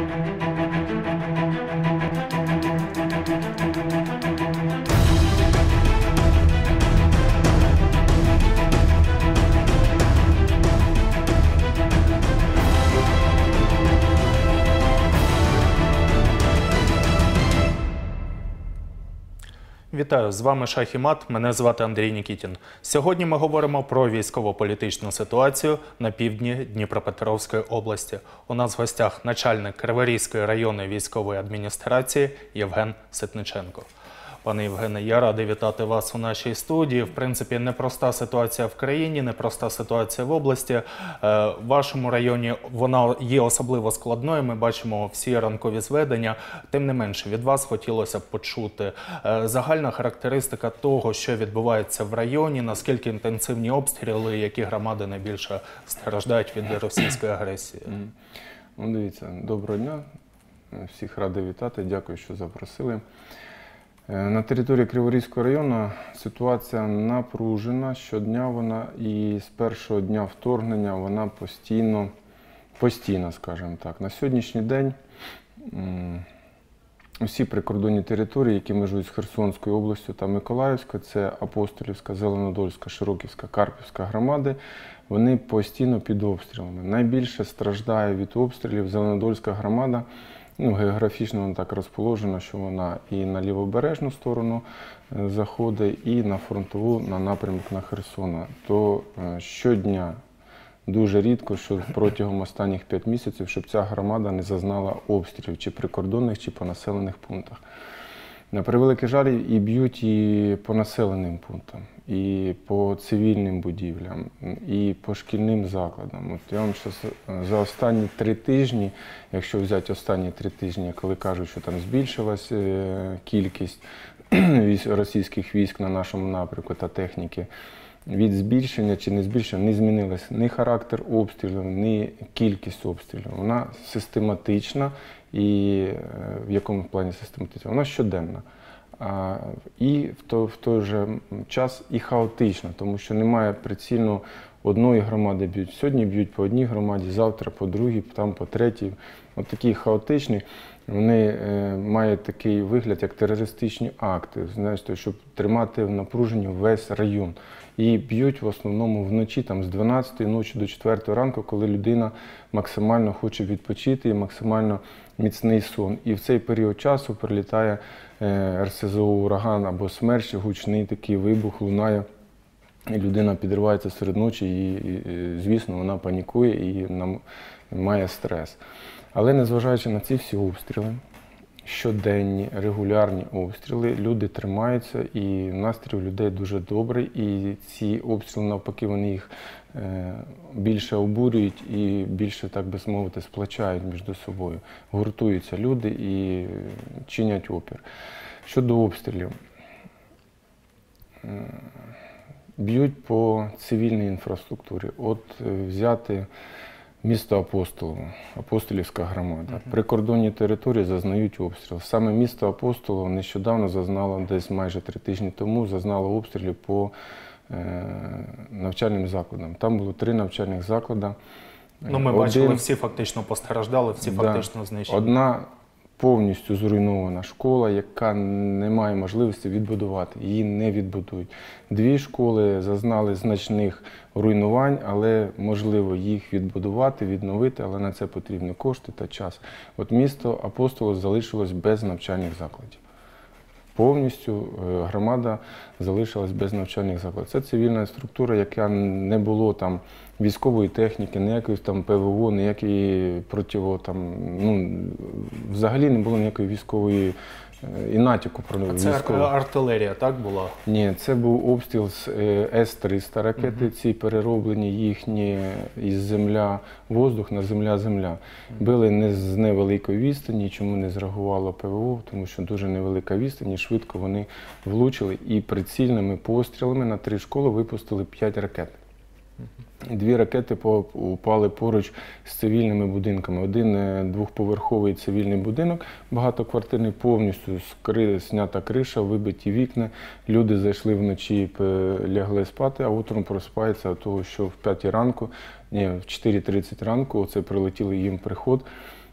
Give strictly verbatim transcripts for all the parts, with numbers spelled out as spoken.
Вітаю, з вами Шах і Мат, мене звати Андрій Нікітін. Сьогодні ми говоримо про військово-політичну ситуацію на півдні Дніпропетровської області. У нас в гостях начальник Криворізької районної військової адміністрації Євген Ситниченко. Пане Євгене, я радий вітати вас у нашій студії. В принципі, непроста ситуація в країні, непроста ситуація в області. В вашому районі вона є особливо складною, ми бачимо всі ранкові зведення. Тим не менше, від вас хотілося б почути загальна характеристика того, що відбувається в районі, наскільки інтенсивні обстріли, які громади найбільше страждають від російської агресії. Ну, дивіться, доброго дня, всіх радий вітати, дякую, що запросили. На території Криворізького району ситуація напружена, щодня вона, і з першого дня вторгнення вона постійно, постійно, скажімо так. На сьогоднішній день усі прикордонні території, які межують з Херсонською областю та Миколаївською, це Апостолівська, Зеленодольська, Широківська, Карпівська громади, вони постійно під обстрілами. Найбільше страждає від обстрілів Зеленодольська громада. Ну, географічно вона так розположена, що вона і на лівобережну сторону заходить, і на фронтову, на напрямок на Херсона. То щодня, дуже рідко, що протягом останніх п'ять місяців, щоб ця громада не зазнала обстрілів, чи прикордонних, чи по населених пунктах. На превеликий жаль, і б'ють і по населеним пунктам, і по цивільним будівлям, і по шкільним закладам. От я вам щас, за останні три тижні, якщо взяти останні три тижні, коли кажуть, що там збільшилась кількість російських військ на нашому напрямку та техніки, від збільшення чи не збільшення не змінилася ні характер обстрілів, ні кількість обстрілів. Вона систематична. І в якому плані систематична? Вона щоденна. А, і в той, в той же час і хаотична, тому що немає прицільно одної громади б'ють. Сьогодні б'ють по одній громаді, завтра по другій, там по третій. От такі хаотичні, вони е, мають такий вигляд, як терористичні акти, знаєте, щоб тримати в напруженні весь район. І б'ють в основному вночі, там, з дванадцятої ночі до четвертої ранку, коли людина максимально хоче відпочити і максимально міцний сон. І в цей період часу прилітає е, ер ес зе о «Ураган» або «Смерч», гучний такий вибух лунає. І людина підривається серед ночі і, і, звісно, вона панікує і нам, має стрес. Але незважаючи на ці всі обстріли, щоденні, регулярні обстріли, люди тримаються і настрій у людей дуже добрий. І ці обстріли, навпаки, вони їх е, більше обурюють і більше, так би мовити, сплачають між собою. Гуртуються люди і чинять опір. Щодо обстрілів. Б'ють по цивільній інфраструктурі. От взяти місто Апостолово, Апостолівська громада. Прикордонні території зазнають обстріл. Саме місто Апостолово нещодавно зазнало, десь майже три тижні тому, зазнало обстрілів по е, навчальним закладам. Там було три навчальних заклади. Ну, ми Один, бачили, всі фактично постраждали, всі да, фактично знищені. Одна повністю зруйнована школа, яка не має можливості відбудувати, її не відбудують. Дві школи зазнали значних руйнувань, але можливо їх відбудувати, відновити, але на це потрібні кошти та час. От місто Апостолово залишилось без навчальних закладів. Повністю громада залишилась без навчальних закладів. Це цивільна структура, яка не було там військової техніки, ніякої там пе ве о, ніякої противо, там, ну, взагалі не було ніякої військової і натяку про військову. Це артилерія, так, була? Ні, це був обстріл з ес триста ракети, угу. Ці перероблені їхні із земля-воздух на земля-земля. Угу. Били не з невеликої відстані, чому не зреагувало пе ве о, тому що дуже невелика відстань, і швидко вони влучили. І прицільними пострілами на три школи випустили п'ять ракет. Дві ракети упали поруч з цивільними будинками. Один двохповерховий цивільний будинок, багатоквартирний, повністю знята криша, вибиті вікна. Люди зайшли вночі, лягли спати, а утром просипаються від того, що в п'ятій ранку, ні, в чотири тридцять ранку, оце прилетіли їм приход.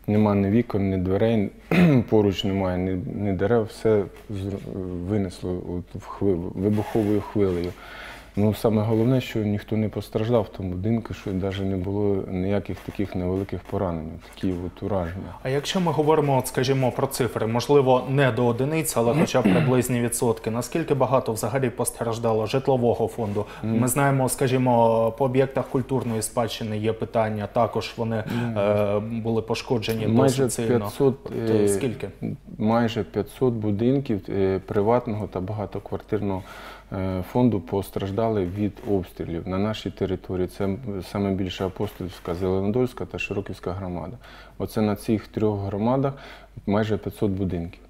нема ні вікон, ні дверей, поруч немає ні, ні дерев, все з- винесло от в хвилю, вибуховою хвилею. Ну, саме головне, що ніхто не постраждав в тому будинку, що навіть не було ніяких таких невеликих поранень, такі от ураження. А якщо ми говоримо, от, скажімо, про цифри, можливо, не до одиниць, але хоча б приблизні відсотки, наскільки багато взагалі постраждало житлового фонду? Ми знаємо, скажімо, по об'єктах культурної спадщини є питання, також вони е, були пошкоджені Майже досить сильно. п'ятсот, От, е, скільки? Майже п'ятсот будинків е, приватного та багатоквартирного е, фонду постраждали від обстрілів на нашій території. Це саме більше Апостолівська, Зеленодольська та Широківська громада. Оце на цих трьох громадах майже п'ятсот будинків.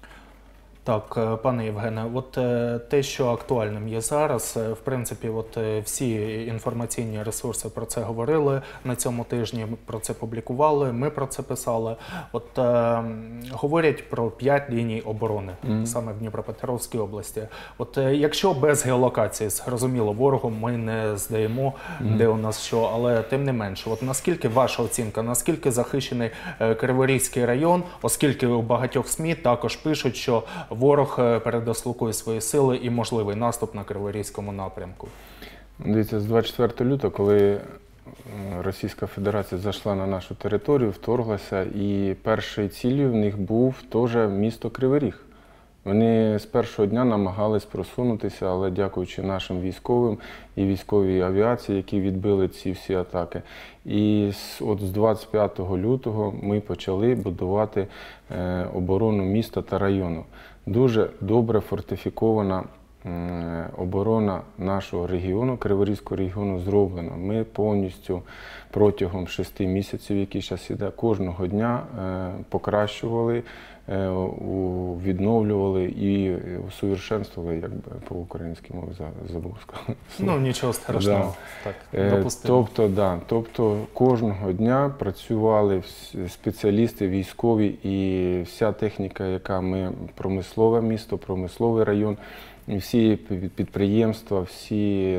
Так, е, пане Євгене, от е, те, що актуальним є зараз, е, в принципі, от е, всі інформаційні ресурси про це говорили на цьому тижні, про це публікували, ми про це писали. От е, говорять про п'ять ліній оборони Мгм. саме в Дніпропетровській області. От е, якщо без геолокації, зрозуміло, ворогу ми не здаємо, де у нас що, але тим не менше, от наскільки ваша оцінка, наскільки захищений е, Криворізький район, оскільки у багатьох СМІ також пишуть, що ворог е, передислокує свої сили і можливий наступ на Криворізькому напрямку. Дивіться, з двадцять четвертого лютого, коли е, Російська Федерація зайшла на нашу територію, вторглася, і першою ціллю в них був теж місто Кривий Ріг. Вони з першого дня намагались просунутися, але дякуючи нашим військовим і військовій авіації, які відбили ці всі атаки. І з- от з двадцять п'ятого лютого ми почали будувати е, оборону міста та району. Дуже добре фортифікована м, оборона нашого регіону, Криворізького регіону, зроблена. Ми повністю протягом шести місяців, які зараз іде, кожного дня е, покращували, е, у- відновлювали і усовершенствували, як би по-українськи мові за- забув сказати. Ну, нічого страшного. Так, Е, допустимо. Тобто, да, тобто кожного дня працювали вс- спеціалісти військові і вся техніка, яка ми промислове місто, промисловий район, і всі пі- підприємства, всі, е,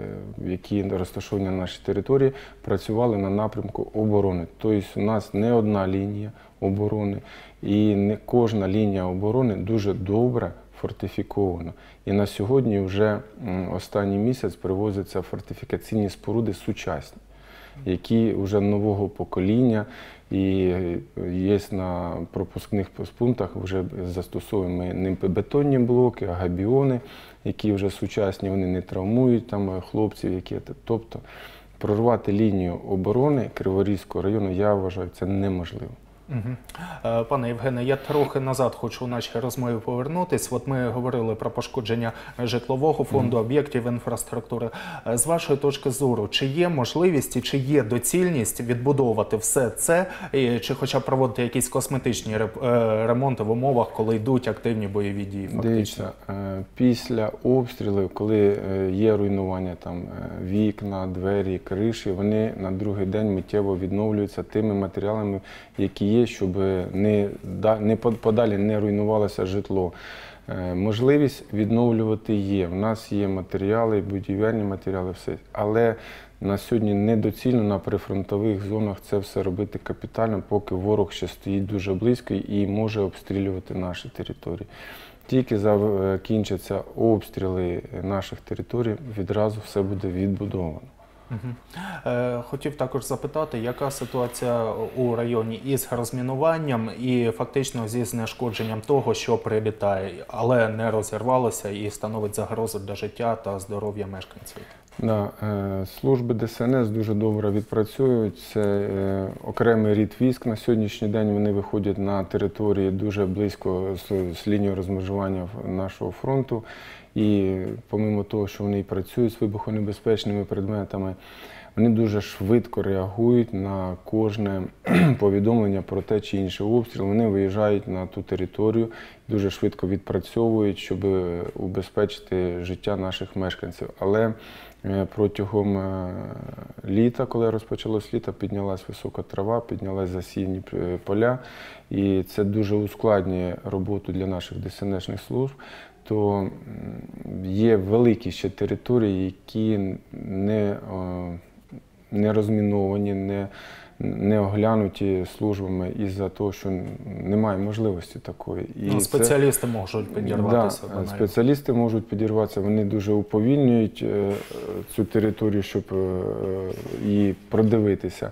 які розташовані на нашій території, працювали на напрямку оборони. Тобто у нас не одна лінія оборони, і не кожна лінія оборони дуже добре фортифікована. І на сьогодні вже м, останній місяць привозяться фортифікаційні споруди сучасні, які вже нового покоління, і є на пропускних пунктах, вже застосовуємо не бетонні блоки, а габіони, які вже сучасні, вони не травмують там хлопців, які. Тобто прорвати лінію оборони Криворізького району, я вважаю, це неможливо. Мгм. Е, Пане Євгене, я трохи назад хочу у нашій розмові повернутись. От ми говорили про пошкодження житлового фонду, об'єктів інфраструктури. Е, З вашої точки зору, чи є можливість і чи є доцільність відбудовувати все це, і чи хоча б проводити якісь косметичні реп- е, ремонти в умовах, коли йдуть активні бойові дії? Фактично? Дивіться, е, після обстрілів, коли е, є руйнування там е, вікна, двері, криші, вони на другий день миттєво відновлюються тими матеріалами, які є, щоб не, да- не под- подалі не руйнувалося житло. Е, Можливість відновлювати є. У нас є матеріали, будівельні матеріали, все. Але на сьогодні недоцільно на прифронтових зонах це все робити капітально, поки ворог ще стоїть дуже близько і може обстрілювати наші території. Тільки закінчаться обстріли наших територій, відразу все буде відбудовано. Мгм. Е, Хотів також запитати, яка ситуація у районі із розмінуванням і фактично зі знешкодженням того, що прилітає, але не розірвалося і становить загрозу для життя та здоров'я мешканців. Да, е, служби Де Се Ен Ес дуже добре відпрацюють. Це е, окремий рід військ. На сьогоднішній день вони виходять на території дуже близько з, з лінією розмежування в- нашого фронту. І помимо того, що вони і працюють з вибухонебезпечними предметами, вони дуже швидко реагують на кожне повідомлення про те чи інший обстріл. Вони виїжджають на ту територію, дуже швидко відпрацьовують, щоб убезпечити життя наших мешканців. Але е, протягом е, літа, коли розпочалось літо, піднялась висока трава, піднялись засіяні е, поля. І це дуже ускладнює роботу для наших Де Се Ен Ешних служб. То м, є великі ще території, які не, е, не розміновані, не, не оглянуті службами із-за того, що немає можливості такої. І ну, спеціалісти це, можуть підірватися. Да, спеціалісти можуть підірватися, вони дуже уповільнюють цю територію, щоб її продивитися.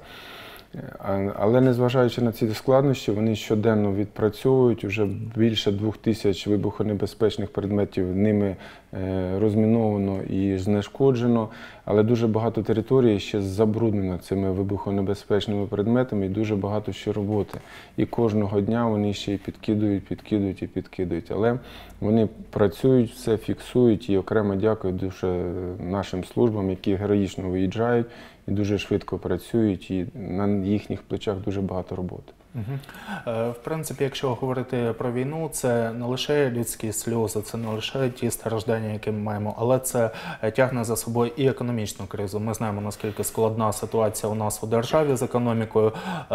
Але незважаючи на ці складнощі, вони щоденно відпрацьовують, вже більше двох тисяч вибухонебезпечних предметів ними розміновано і знешкоджено, але дуже багато територій ще забруднено цими вибухонебезпечними предметами і дуже багато ще роботи. І кожного дня вони ще й підкидують, підкидують і підкидують. Але вони працюють, все фіксують і окремо дякую дуже нашим службам, які героїчно виїжджають і дуже швидко працюють, і на їхніх плечах дуже багато роботи. Угу. В принципі, якщо говорити про війну, це не лише людські сльози, це не лише ті страждання, які ми маємо, але це тягне за собою і економічну кризу. Ми знаємо, наскільки складна ситуація у нас у державі з економікою.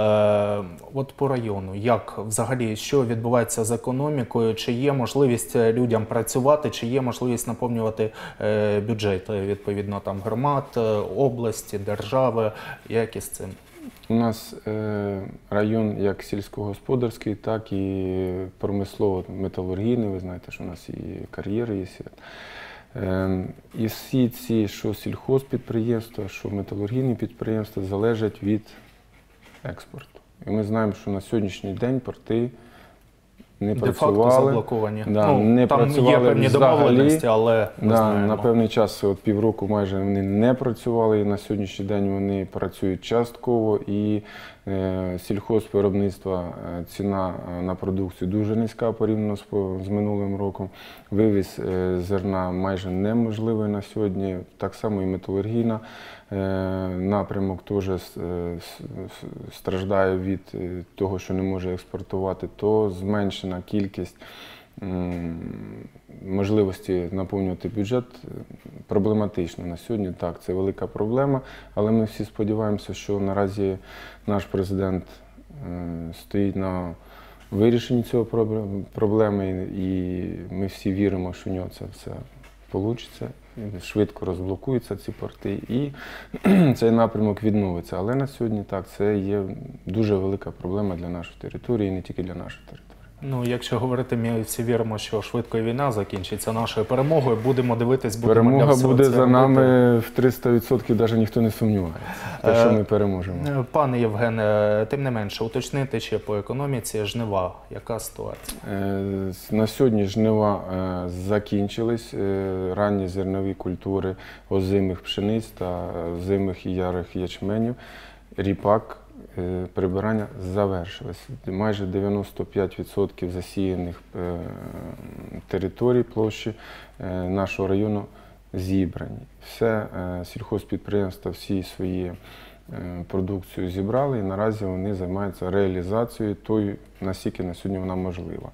От по району, як взагалі, що відбувається з економікою, чи є можливість людям працювати, чи є можливість наповнювати бюджет, відповідно, там громад, області, держави, як із цим? У нас е, район як сільськогосподарський, так і промислово-металургійний. Ви знаєте, що у нас і кар'єри є. Е, і всі ці, що сільхозпідприємства, що металургійні підприємства, залежать від експорту. І ми знаємо, що на сьогоднішній день порти не працювали. Де-факто заблоковані. Да, ну, не там працювали є певні взагалі. домовленості, але ми да, знаємо. На певний час, от півроку майже вони не працювали, і на сьогоднішній день вони працюють частково, і е, сільхозвиробництва ціна на продукцію дуже низька порівняно з, з минулим роком. Вивіз е, зерна майже неможливий на сьогодні, так само і металургійна. Напрямок теж страждає від того, що не може експортувати, то зменшена кількість можливості наповнювати бюджет проблематично на сьогодні. Так, це велика проблема, але ми всі сподіваємося, що наразі наш президент стоїть на вирішенні цього проблеми, і ми всі віримо, що у нього це все вийде. Швидко розблокуються ці порти і цей напрямок відновиться. Але на сьогодні так, це є дуже велика проблема для нашої території, і не тільки для нашої території. Ну, якщо говорити, ми всі віримо, що швидко війна закінчиться нашою перемогою, будемо дивитись, будемо Перемога для всього буде це за робити. нами в триста відсотків, навіть ніхто не сумнівається, те, що ми переможемо. Пане Євгене, тим не менше, уточнити ще по економіці жнива. Яка ситуація? На сьогодні жнива закінчились, ранні зернові культури озимих пшениць та озимих і ярих ячменів, ріпак. Прибирання завершилось. Майже дев'яносто п'ять відсотків засіяних територій площі нашого району зібрані. Все сільхозпідприємства всі свої продукцію зібрали і наразі вони займаються реалізацією тої, наскільки на сьогодні вона можлива.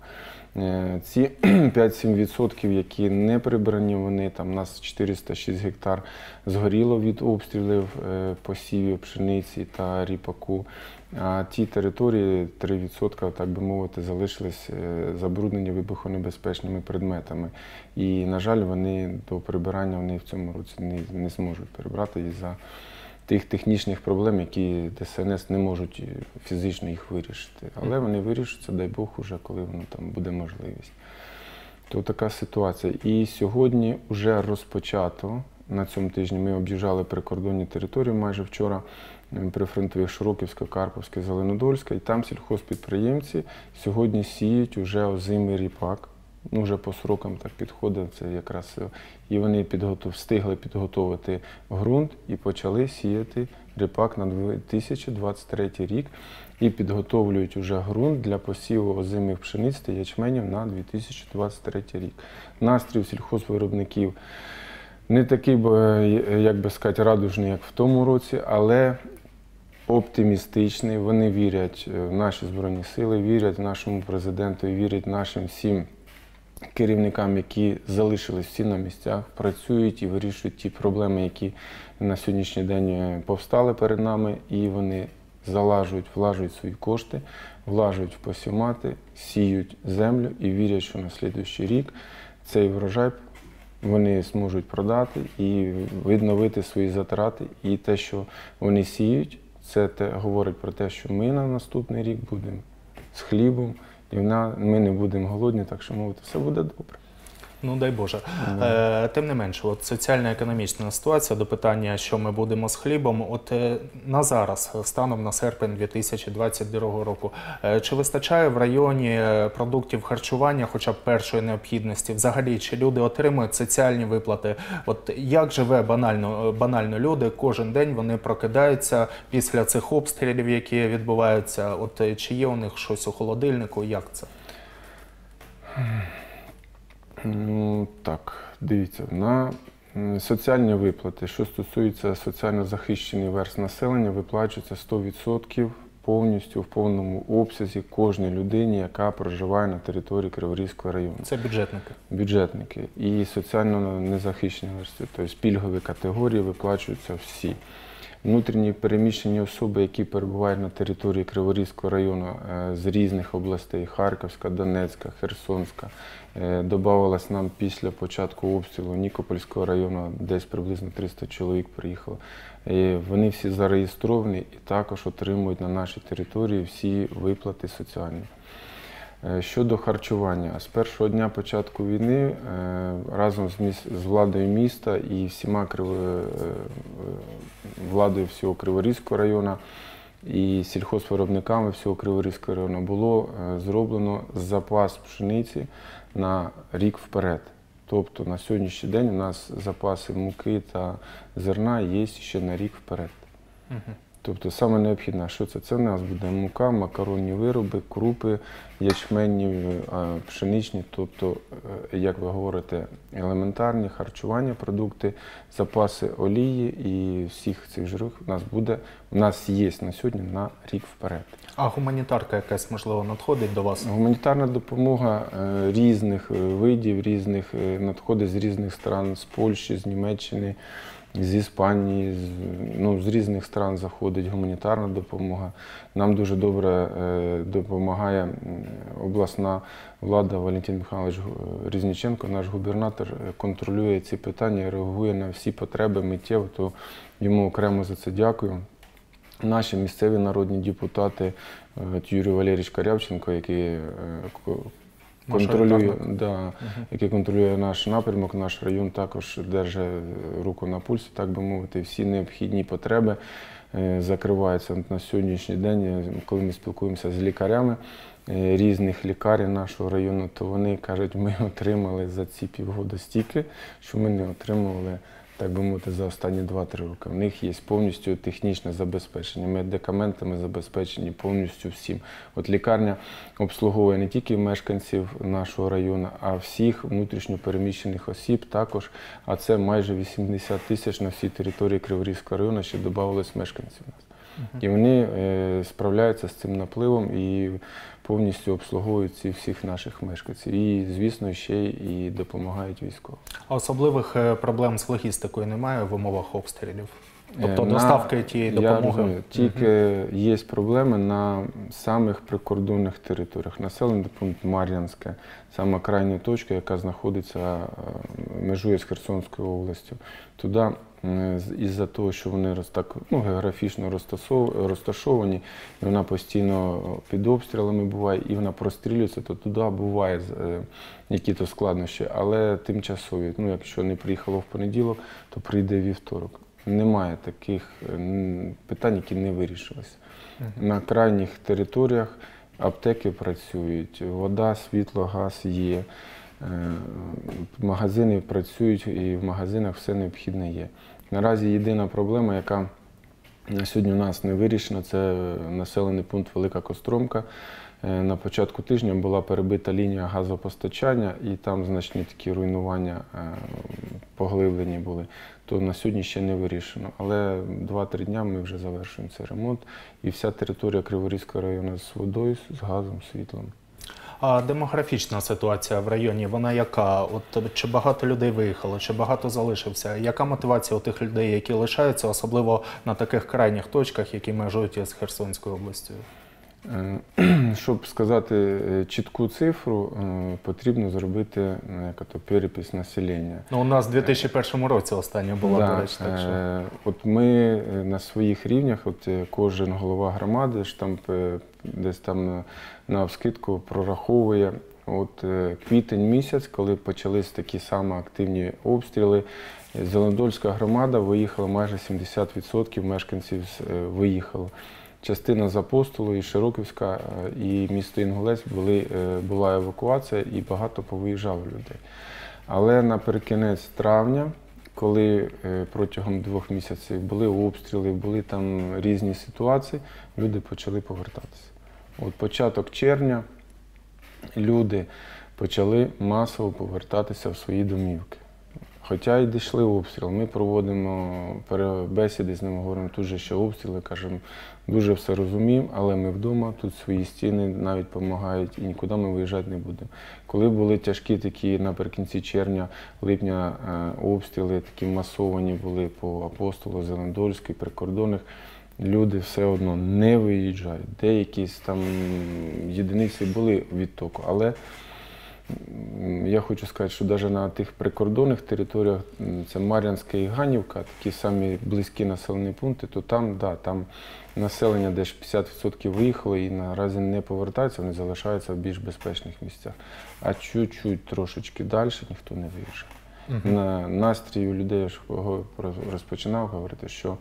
Ці п'ять-сім відсотків, які не прибрані, вони там у нас чотириста шість гектар згоріло від обстрілів посівів пшениці та ріпаку. А ті території, три відсотки, так би мовити, залишились забруднені вибухонебезпечними предметами. І, на жаль, вони до прибирання вони в цьому році не, не зможуть прибрати із-за тих технічних проблем, які ДСНС не можуть фізично їх вирішити. Але вони вирішаться, дай Бог, уже коли воно там буде можливість. То така ситуація. І сьогодні вже розпочато, на цьому тижні ми об'їжджали прикордонні території майже вчора, прифронтових Широківська, Карпівська, Зеленодольська, і там сільхозпідприємці сьогодні сіють уже озимий ріпак. Ну, вже по срокам так підходить, це якраз, і вони підготов, встигли підготовити ґрунт і почали сіяти ріпак на дві тисячі двадцять третій рік і підготовлюють уже ґрунт для посіву озимих пшениць та ячменів на дві тисячі двадцять третій рік. Настрій у сільхозвиробників не такий, як би сказати, радужний, як в тому році, але оптимістичний. Вони вірять в наші Збройні Сили, вірять нашому президенту і вірять нашим всім керівникам, які залишились всі на місцях, працюють і вирішують ті проблеми, які на сьогоднішній день повстали перед нами, і вони залажують, влажують свої кошти, влажують в посівмати, сіють землю і вірять, що на слідуючий рік цей врожай вони зможуть продати і відновити свої затрати. І те, що вони сіють, це те, говорить про те, що ми на наступний рік будемо з хлібом, і вона, ми не будемо голодні, так що, мовити, все буде добре. Ну, дай Боже. Да. Е, тим не менше, от соціально-економічна ситуація до питання, що ми будемо з хлібом, от е, на зараз, станом на серпень дві тисячі двадцять другого року, е, чи вистачає в районі продуктів харчування, хоча б першої необхідності? Взагалі, чи люди отримують соціальні виплати? От як живе банально, банально люди, кожен день вони прокидаються після цих обстрілів, які відбуваються, от е, чи є у них щось у холодильнику, як це? Ну, так, дивіться, на м, соціальні виплати, що стосується соціально захищених верств населення, виплачується сто відсотків повністю в повному обсязі кожній людині, яка проживає на території Криворізького району. Це бюджетники. Бюджетники і соціально незахищені верстви, тобто пільгові категорії виплачуються всі. Внутрішні переміщені особи, які перебувають на території Криворізького району е, з різних областей, Харківська, Донецька, Херсонська, е, додавалось нам після початку обстрілу Нікопольського району, десь приблизно триста чоловік приїхало. Е, вони всі зареєстровані і також отримують на нашій території всі виплати соціальні. Щодо харчування, з першого дня початку війни разом з, міс... з владою міста і всіма крив... владою всього Криворізького району і сільхозвиробниками всього Криворізького району було зроблено запас пшениці на рік вперед. Тобто на сьогоднішній день у нас запаси муки та зерна є ще на рік вперед. Угу. Тобто саме необхідне, що це? Це в нас буде мука, макаронні вироби, крупи, ячменні, пшеничні, тобто, як ви говорите, елементарні харчування, продукти, запаси олії і всіх цих жирів у нас буде, у нас є на сьогодні на рік вперед. А гуманітарка якась, можливо, надходить до вас? Гуманітарна допомога різних видів, різних, надходить з різних стран, з Польщі, з Німеччини, з Іспанії, з, ну, з різних стран заходить гуманітарна допомога. Нам дуже добре е, допомагає обласна влада. Валентин Михайлович Різніченко, наш губернатор, контролює ці питання, реагує на всі потреби миттєво, то йому окремо за це дякую. Наші місцеві народні депутати, Юрій Валерійович Корявченко, який е, контролює, да, угу. який контролює наш напрямок, наш район, також держить руку на пульсі, так би мовити, всі необхідні потреби е, закриваються на сьогоднішній день. Коли ми спілкуємося з лікарями е, різних лікарень нашого району, то вони кажуть, ми отримали за ці півгода стільки, що ми не отримували, так би мовити, за останні два-три роки. У них є повністю технічне забезпечення, медикаментами забезпечені повністю всім. От лікарня обслуговує не тільки мешканців нашого району, а всіх внутрішньо переміщених осіб також. А це майже вісімдесят тисяч на всій території Криворізького району, ще додавалось мешканців у нас. І вони е, справляються з цим напливом і повністю обслуговують ці всіх наших мешканців. І, звісно, ще і допомагають військовим. А особливих проблем з логістикою немає в умовах обстрілів? Тобто на, доставки тієї допомоги? Я розумію, тільки угу. є проблеми на самих прикордонних територіях. Населений пункт Мар'янське, сама крайня точка, яка знаходиться, межує з Херсонською областю. Туди із-за того, що вони так, ну, географічно розташовані, і вона постійно під обстрілами буває, і вона прострілюється, то туди буває якісь складнощі, але тимчасові. Ну, якщо не приїхало в понеділок, то прийде вівторок. Немає таких питань, які не вирішилися. Uh-huh. На крайніх територіях аптеки працюють, вода, світло, газ є, магазини працюють і в магазинах все необхідне є. Наразі єдина проблема, яка на сьогодні у нас не вирішена, це населений пункт Велика Костромка. На початку тижня була перебита лінія газопостачання і там значні такі руйнування поглиблені були. То на сьогодні ще не вирішено. Але два-три дня ми вже завершуємо цей ремонт. І вся територія Криворізького району з водою, з газом, світлом. А демографічна ситуація в районі, вона яка? От, чи багато людей виїхало, чи багато залишився? Яка мотивація у тих людей, які лишаються, особливо на таких крайніх точках, які межують із Херсонською областю? Е, Щоб сказати е, чітку цифру, е, потрібно зробити е, як ото, перепис населення. Ну, у нас в дві тисячі першому році остання була, Да, до речі, так що... е, От ми е, на своїх рівнях, от е, кожен голова громади ж там е, десь там на, на вскидку прораховує. От е, квітень місяць, коли почались такі самі активні обстріли, Зеленодольська громада виїхала, майже сімдесят відсотків мешканців е, виїхало. Частина з Апостолу, і Широківська, е, і місто Інгулець були, е, була евакуація і багато повиїжджало людей. Але наприкінець травня, коли е, протягом двох місяців були обстріли, були там різні ситуації, люди почали повертатися. От початок червня люди почали масово повертатися в свої домівки. Хоча й дійшли обстріли, ми проводимо бесіди з ними, говоримо, тут же ще обстріли, кажемо, дуже все розуміємо, але ми вдома, тут свої стіни навіть допомагають і нікуди ми виїжджати не будемо. Коли були тяжкі такі наприкінці червня, липня обстріли, такі масовані були по Апостолу, Зеленодольській, прикордонних, люди все одно не виїжджають. Деякі там єдиниці були відтоку, але я хочу сказати, що навіть на тих прикордонних територіях, це Мар'янська і Ганівка, такі самі близькі населені пункти, то там, да, там населення десь п'ятдесят відсотків виїхало і наразі не повертаються, вони залишаються в більш безпечних місцях. А чуть-чуть трошечки далі ніхто не виїжджає. Uh-huh. На настрій у людей, я ж розпочинав говорити, що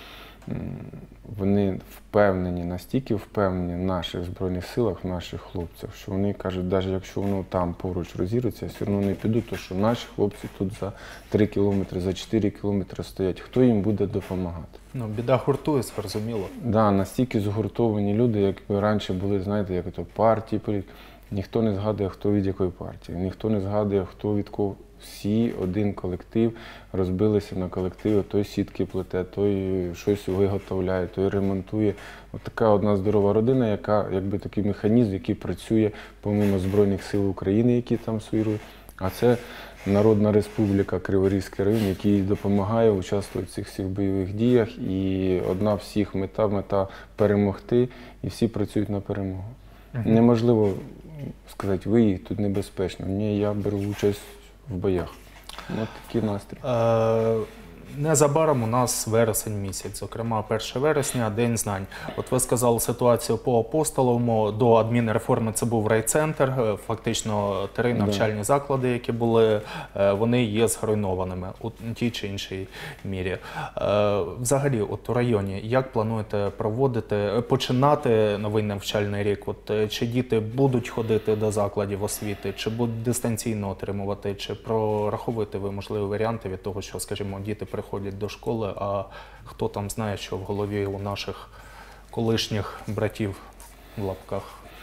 вони впевнені, настільки впевнені в наших Збройних силах, в наших хлопцях, що вони кажуть, навіть якщо воно там поруч розірветься, я все одно не піду, то що наші хлопці тут за три кілометри, за чотири кілометри стоять. Хто їм буде допомагати? Ну, біда гуртує, зрозуміло. Так, да, настільки згуртовані люди, якби раніше були, знаєте, як то партії, ніхто не згадує, хто від якої партії, ніхто не згадує, хто від кого. Всі, один колектив, розбилися на колективи, той сітки плете, той щось виготовляє, той ремонтує. От така одна здорова родина, яка, якби такий механізм, який працює помимо Збройних сил України, які там свої, а це Народна Республіка Криворізький район, який допомагає участвувати в цих всіх бойових діях. І одна всіх мета, мета перемогти, і всі працюють на перемогу. Uh-huh. Неможливо сказати, ви тут небезпечно. Ні, я беру участь в боях. Ось такий настрій. Е, незабаром у нас вересень місяць, зокрема перше вересня, День знань. От ви сказали ситуацію по Апостоловому, до адмінреформи це був райцентр, фактично три навчальні да. заклади, які були, вони є зруйнованими у тій чи іншій мірі. Е, взагалі, от у районі, як плануєте проводити, починати новий навчальний рік? От, чи діти будуть ходити до закладів освіти, чи будуть дистанційно отримувати, чи прораховуєте ви можливі варіанти від того, що, скажімо, діти приходять до школи, а хто там знає, що в голові у наших колишніх братів в лапках?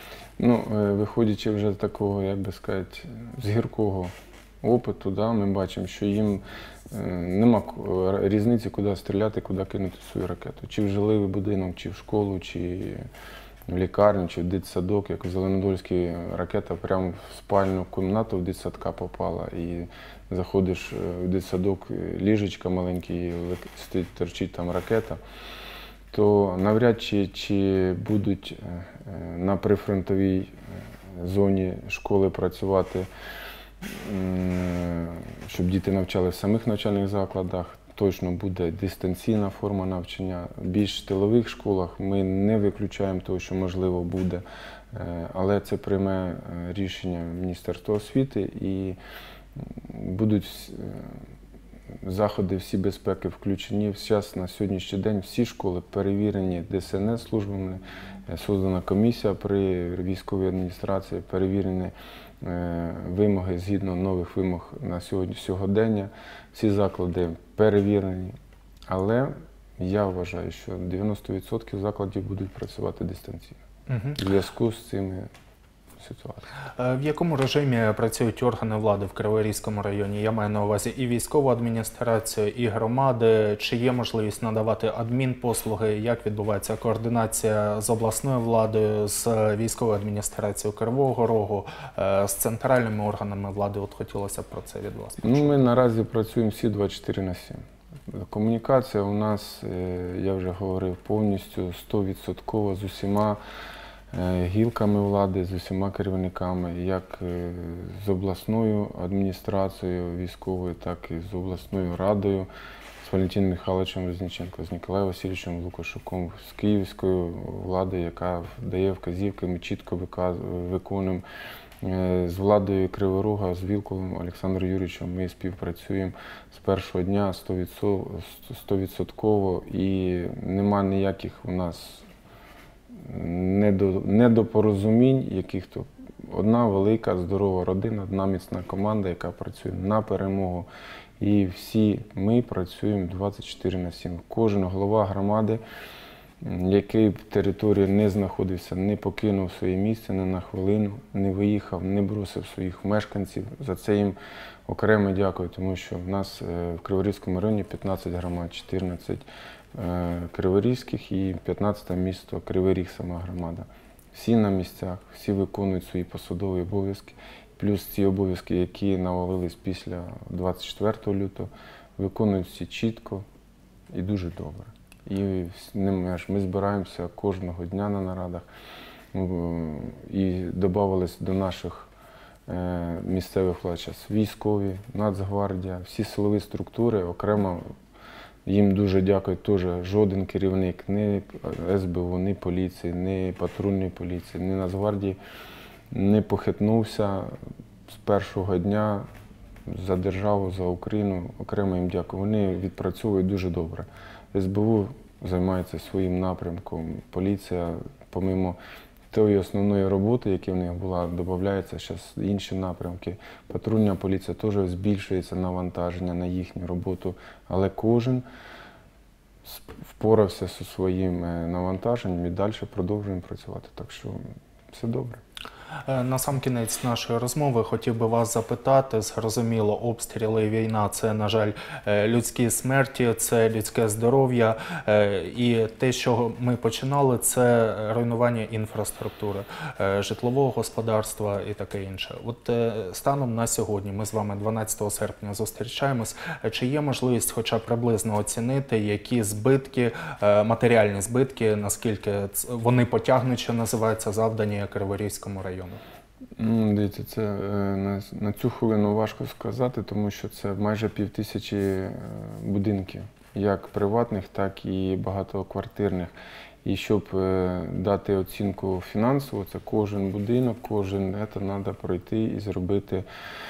Ну, виходячи вже з такого, як би сказати, з гіркого опиту, да, ми бачимо, що їм нема різниці, куди стріляти, куди кинути свою ракету. Чи в жилий будинок, чи в школу, чи в лікарню, чи в дитсадок, як в Зеленодольській ракета прямо в спальну кімнату в дитсадка попала. І заходиш в дитсадок, ліжечка маленький, стоїть, торчить там ракета, то навряд чи, чи будуть на прифронтовій зоні школи працювати, щоб діти навчали в самих навчальних закладах. Точно буде дистанційна форма навчання. В більш тилових школах ми не виключаємо того, що можливо буде, але це прийме рішення Міністерства освіти і будуть заходи всі безпеки включені. Зараз на сьогоднішній день всі школи перевірені Де Се En Ес службами, создана комісія при військовій адміністрації, перевірені вимоги згідно нових вимог на сьогодні, сьогодення. Всі заклади перевірені, але я вважаю, що дев'яносто відсотків закладів будуть працювати дистанційно в зв'язку з цими ситуаціями. В якому режимі працюють органи влади в Криворізькому районі? Я маю на увазі і військову адміністрацію, і громади. Чи є можливість надавати адмінпослуги? Як відбувається координація з обласною владою, з військовою адміністрацією Кривого Рогу, з центральними органами влади? От хотілося б про це від вас почути. Ну, ми наразі працюємо всі двадцять чотири на сім. Комунікація у нас, я вже говорив, повністю сто відсотків з усіма е, гілками влади, з усіма керівниками, як е, з обласною адміністрацією військовою, так і з обласною радою, з Валентином Михайловичем Возніченко, з Ніколаєм Васильовичем Лукашуком, з київською владою, яка дає вказівки, ми чітко виказ- виконуємо. Е, З владою Кривого Рога, з Вілкулом Олександром Юрійовичем ми співпрацюємо з першого дня сто відсотків і нема ніяких у нас недо- недопорозумінь, яких-то. Одна велика, здорова родина, одна міцна команда, яка працює на перемогу. І всі ми працюємо двадцять чотири на сім. Кожен голова громади, який в території не знаходився, не покинув своє місце ні на хвилину, не виїхав, не бросив своїх мешканців. За це їм окремо дякую, тому що в нас е, в Криворізькому районі п'ятнадцять громад, чотирнадцять е, криворізьких і п'ятнадцяте місто Кривий Ріг, сама громада. Всі на місцях, всі виконують свої посадові обов'язки, плюс ці обов'язки, які навалились після двадцять четвертого лютого, виконують всі чітко і дуже добре. І ми збираємося кожного дня на нарадах і додавалися до наших місцевих влад зараз військові, Нацгвардія, всі силові структури окремо. Їм дуже дякую теж. Жоден керівник, ні ес бе у, ні поліції, ні патрульної поліції, ні Нацгвардії не похитнувся з першого дня за державу, за Україну. Окремо їм дякую. Вони відпрацьовують дуже добре. ес бе у займається своїм напрямком. Поліція, помимо тої основної роботи, яка в них була, додаються зараз інші напрямки. Патрульна поліція теж збільшується навантаження на їхню роботу, але кожен впорався зі своїм навантаженням і далі продовжуємо працювати. Так що все добре. На сам кінець нашої розмови хотів би вас запитати, зрозуміло, обстріли і війна – це, на жаль, людські смерті, це людське здоров'я, і те, що ми починали, це руйнування інфраструктури, житлового господарства і таке інше. От станом на сьогодні, ми з вами дванадцятого серпня зустрічаємось, чи є можливість хоча б приблизно оцінити, які збитки, матеріальні збитки, наскільки вони потягнуть, що називається, завдані Криворізькому району? Ну, дивіться, це на, на цю хвилину важко сказати, тому що це майже півтисячі будинків, як приватних, так і багатоквартирних. І щоб дати оцінку фінансову, це кожен будинок, кожен, це треба пройти і зробити,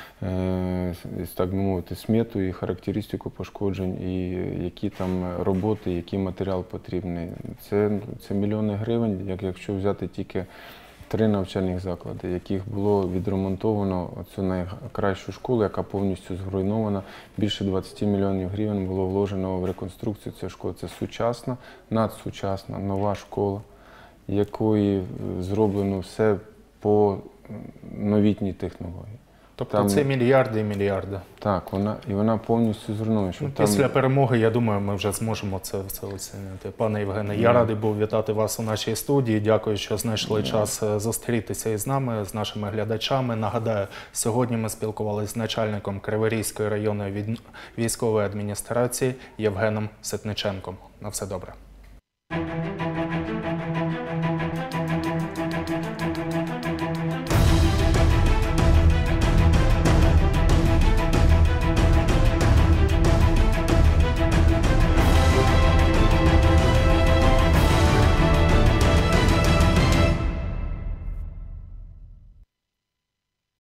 так би мовити, смету і характеристику пошкоджень, і які там роботи, який матеріал потрібний. Це, це мільйони гривень, як якщо взяти тільки три навчальних заклади, яких було відремонтовано оцю найкращу школу, яка повністю зруйнована. Більше двадцять мільйонів гривень було вложено в реконструкцію цієї школи. Це сучасна, надсучасна, нова школа, якої зроблено все по новітній технології. Тобто там, це мільярди і мільярди. Так, вона, і вона повністю зруйнована. Ну, там... Після перемоги, я думаю, ми вже зможемо це, це оцінити. Пане Євгене, я радий був вітати вас у нашій студії. Дякую, що знайшли yeah. час зустрітися із нами, з нашими глядачами. Нагадаю, сьогодні ми спілкувалися з начальником Криворізької районної військової адміністрації Євгеном Ситниченком. На все добре.